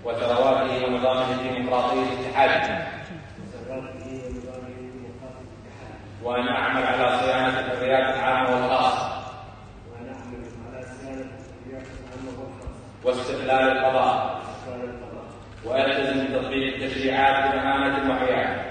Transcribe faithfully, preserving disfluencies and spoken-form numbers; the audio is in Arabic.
وثرواته ونظامه الديمقراطي الاتحادي، وأن أعمل على صيانة الحريات العامة والخاصة واستقلال القضاء، وألتزم بتطبيق التشريعات بأمانة وحياد،